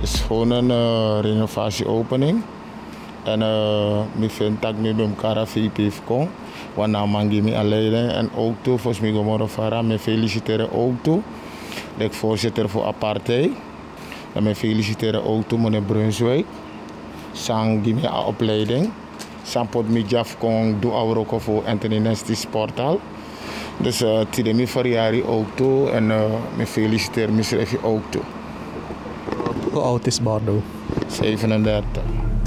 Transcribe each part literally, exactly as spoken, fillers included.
is gewoon een uh, renovatieopening. En ik vind dat ik met elkaar V P kom. Want dan mag ik me alleen en ook toe, volgens mij Gomorro Farah, me feliciteren ook toe. Ik voorzitter voor apartheid. En me feliciteren ook toe meneer Brunswijk. Sang die me een opleiding. Sang pot me jaf kon doen ook voor Anthony Nesty Sportal. Dus uh, tijdens mijn verjaardag ook toe en uh, me feliciteer mezelf ook toe. Hoe oud is Bardo? zevenendertig.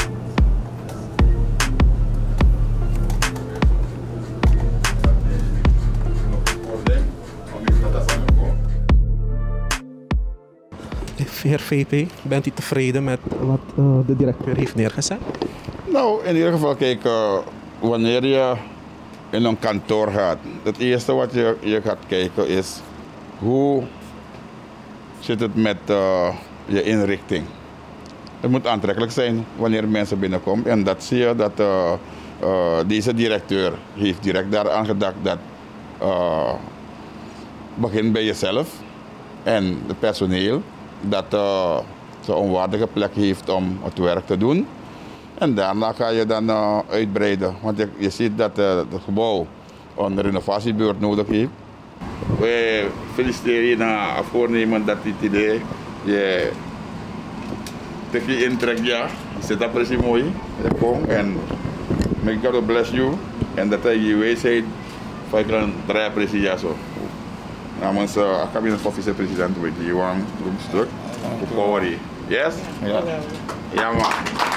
Heer V P, bent u tevreden met wat uh, de directeur heeft neergezet? Nou, in ieder geval, kijk, uh, wanneer je in een kantoor gaat, het eerste wat je, je gaat kijken is hoe zit het met uh, je inrichting. Het moet aantrekkelijk zijn wanneer mensen binnenkomen. En dat zie je dat uh, uh, deze directeur heeft direct daaraan gedacht dat uh, begin bij jezelf en het personeel. Dat uh, ze een waardige plek heeft om het werk te doen. En daarna ga je dan uh, uitbreiden. Want je, je ziet dat uh, het gebouw een renovatiebeurt nodig heeft. Wij feliciteren je na het voornemen dat dit idee je tegen intrekt, ja. Je zit dat precies mooi. Je komt en may God bless you. En dat hij je wijsheid van je kan draaien precies ja zo. Namens uh, kabinet vice-president weet je een stuk voor power. Yes? Ja. Ja man.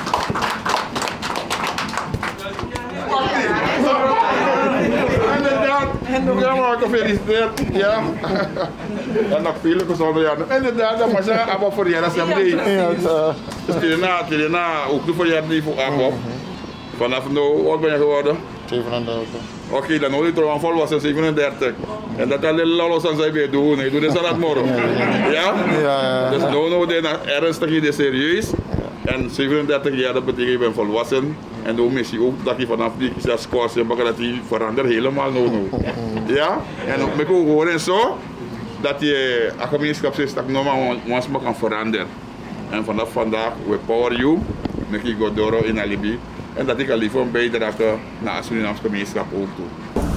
Inderdaad. Ja man, gefeliciteerd. Ja. En nog veel gezonde jaren. Inderdaad, dat was ja, maar voor jaren zijn die. Dus hierna, hierna ook de voor jaren die voor Abba. Vanaf nu, wat ben je geworden? zevenendertig. Oké, okay, dan hoor je toch een volwassen zevenendertig. En dat alleen lollos aan zijn weer doen. Je doet het al morgen. Ja? Ja, ja. Dus nou, nou, dit is ernstig, dit is serieus. En zevenendertig jaar, dat betekent je bent volwassen. En dan mis je ook dat je vanaf die score hebt, dat die verandert helemaal nou, nou. Ja? En ook met gewoon zo, dat je een gemeenschapssysteem normaal ons kan veranderen. En vanaf vandaag, we power you, met je Godoro in Alibi. En dat ik al liever een bijdrage naar het Surinaamse gemeenschap ook toe.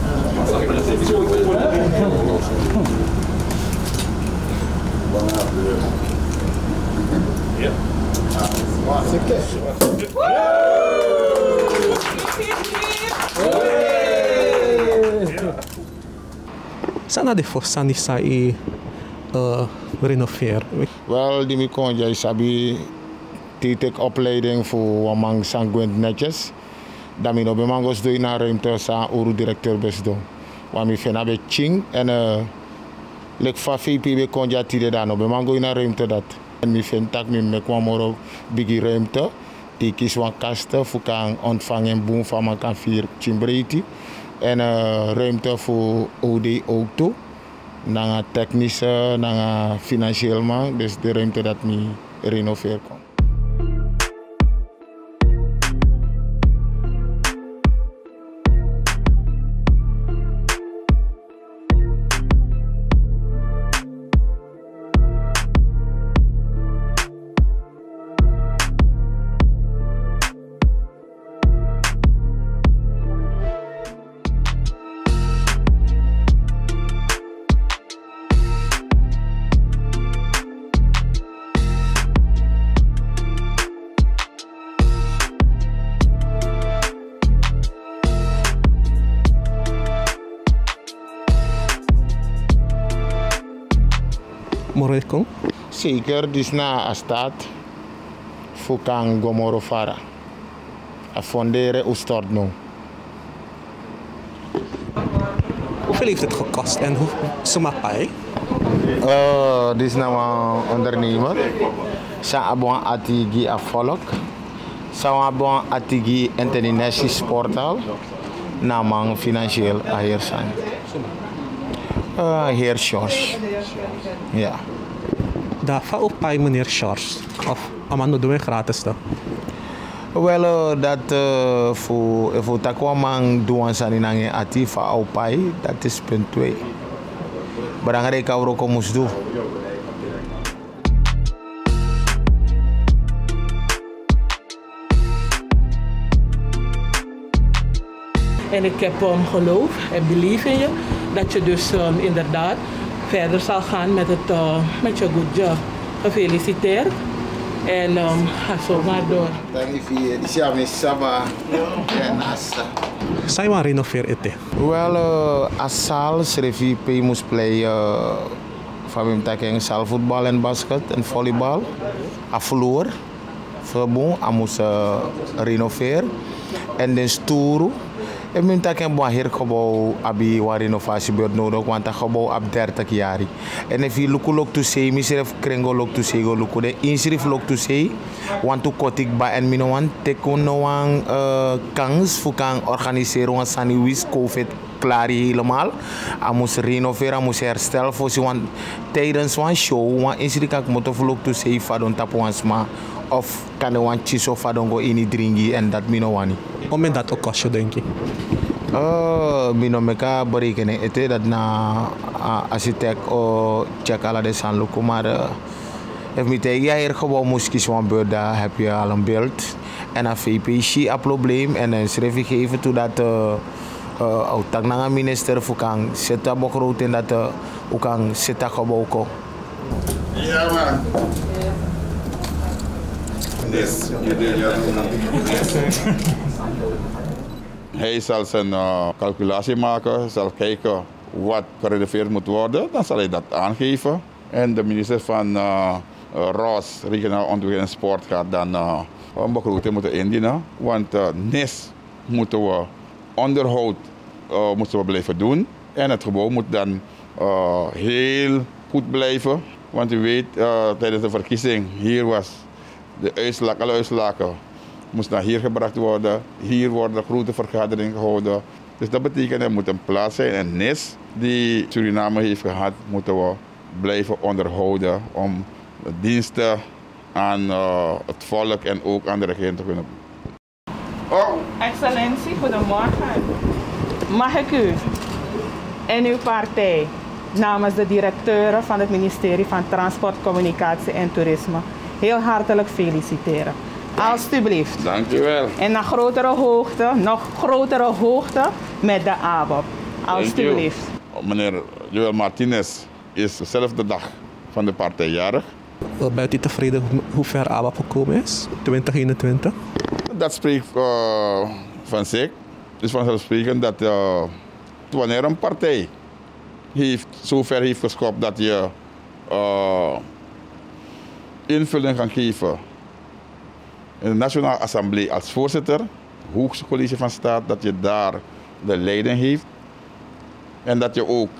Ja. Sana de fossani sai uh, renoveer. Wel, die kon jij sabi titek opleiding voor wamang sanguin netjes. Dan mi no be mangos doe na ruimte sa uru directeur best doen. Want mi fena be ching en uh, lek fa V P be kon ja tide da no be mango na ruimte dat. En mi fen tak mi me kwam moro bigi ruimte. Die kies wan kasten voor kan ontvangen boom van man kan vier chimbreiti. En uh, ruimte voor O D ook toe. Nanga technische, nanga financieel man. Dus de ruimte dat mi renoveer kon. Moreko? Zeker, dus na a staat voor kan Gomorro Farah. A fonderen u stort nu. Hoeveel heeft het gekost en hoe sumapai? Uh, dit is nou een ondernemer. Sa abon atigi a volk. Sa abon atigi international sportal. Namang financieel a heer zijn. Uh, heer George. Ja. Daarvoor op bij meneer George. Of amano doen we gratis toch? Wel, uh, dat uh, voor voor takwamang doen zijn in een atifa au pai, dat is punt twee. Belangrijk dat we ook moest doen. En ik heb um, geloof en belief in je dat je dus um, inderdaad verder zal gaan met, het, uh, met je good job. Gefeliciteerd. En um, ga zo maar door. Dank je, die Saba en Asta. Sai wan renoveer ete? Well, uh, as sal srefi pay moest play uh, van taking sal voetbal en basket en volleybal. A vloer, verbon, a moest uh, renoveer. En dan stoeren. En mijn taken boa hier gebouw abi waar renovatie beurt nodig, want dat gebouw ab dertig jaar. En if je look look to say, misref krengo look to say go look de insrif look to say, want to kotik ba en mino want tekon no ang kans voor kan organiseren want sani wis COVID klaar helemaal. A moest renoveren, a moest herstellen voor ze want tijdens een show, want insrif kan motor look to say fadon tapu sma of kan de want chiso fadon go ini dringi en dat mino wani. Om men dat ook kost, denk je? Uh, mino meka berekenen itu dat na uh, architect o check ala de San Luco, maar uh, if me tegen ja hier gewoon moest kiezen van beurt, daar heb je al een beeld en een V P C een probleem en dan schrijf ik even toe dat uh, uh, tak na minister voor kan zitten begroting in dat uh, ook kan zitten gewoon ko. Ja man. Yes, je deed ja. Hij zal zijn uh, calculatie maken, zal kijken wat gerenoveerd moet worden, dan zal hij dat aangeven. En de minister van uh, uh, Ros, Regionaal Ontwikkeling en Sport, gaat dan uh, een begroting moeten indienen. Want uh, N I S moeten we onderhoud uh, moeten we blijven doen. En het gebouw moet dan uh, heel goed blijven. Want u weet, uh, tijdens de verkiezing hier was de uitslag, alle uitslagen moest naar hier gebracht worden. Hier worden grote vergaderingen gehouden. Dus dat betekent er moet een plaats zijn. En N I S die Suriname heeft gehad, moeten we blijven onderhouden om de diensten aan uh, het volk en ook aan de regering te kunnen. Oh. Excellentie, goedemorgen. Mag ik u en uw partij namens de directeuren van het ministerie van Transport, Communicatie en Toerisme heel hartelijk feliciteren. Alsjeblieft. Dank u wel. En naar grotere hoogte, nog grotere hoogte met de A B O P. Alsjeblieft. Meneer Joel Martinez is dezelfde dag van de partij jarig. Bent u tevreden hoe ver A B O P gekomen is, twintig eenentwintig? Dat spreekt uh, van zich. Het is vanzelfsprekend dat uh, wanneer een partij heeft, zo ver heeft geschopt dat je uh, invulling kan geven in de Nationale Assemblée als voorzitter, het hoogste college van staat, dat je daar de leiding heeft en dat je ook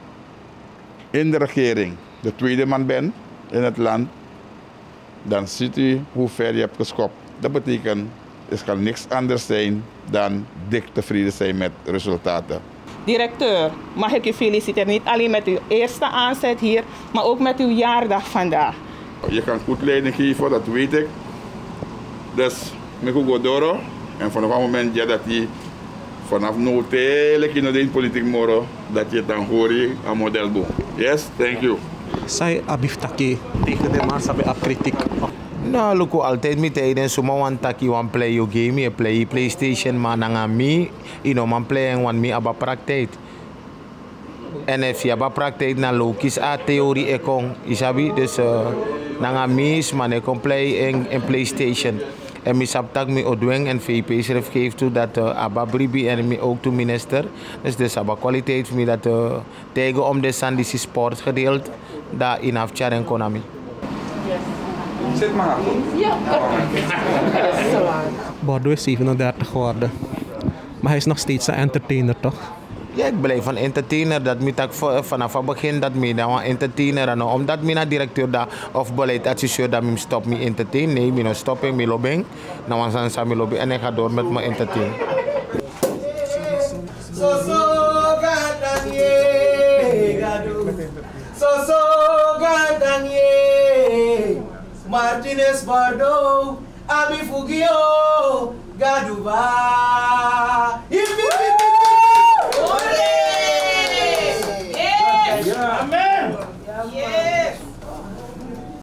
in de regering de tweede man bent in het land, dan ziet u hoe ver je hebt geschopt. Dat betekent, het kan niks anders zijn dan dik tevreden zijn met resultaten. Directeur, mag ik u feliciteren, niet alleen met uw eerste aanzet hier, maar ook met uw jaardag vandaag. Je kan goed leiding geven, dat weet ik. Dus, ik ga door. En vanaf het moment ja, dat je vanaf nu tijdelijk in de politiek moro, dat je dan hoort een model doet. Yes, thank you. Zij abiftaki tegen de man sabi a kritiek. Nou, look, altijd met tijden, so man want taki wan play your game, je play PlayStation, man nanga mi, you know man play en wan mi aba praktijk. En if je aba praktijk na lokis a theorie ekong, isabi, dus uh, nanga mi is man ekong play in, in PlayStation. En mi saptak mi odweng en V P schrijf geeft toe dat uh, aba bribi en mi ook toe minister. Dus dus aba kwaliteit voor mi dat uh, tegen om de sandisi sport gedeeld, daar in afchar en konami. Zit maar. Ja, Bordeaux is zevenendertig geworden. Maar hij is nog steeds een entertainer, toch? Ja, ik blijf een entertainer. Dat moet ik vanaf het begin dat me dan een entertainer en omdat ik naar directeur da of beleidsadviseur dat me stop me entertain. Nee, ik stop in mijn lobbying. Nou, dan zijn ze mijn lobby en ik ga door met mijn entertain. So so gadanye gadu. So so gadanye. Martinez Bordeaux, Abi Fugio, Gaduba.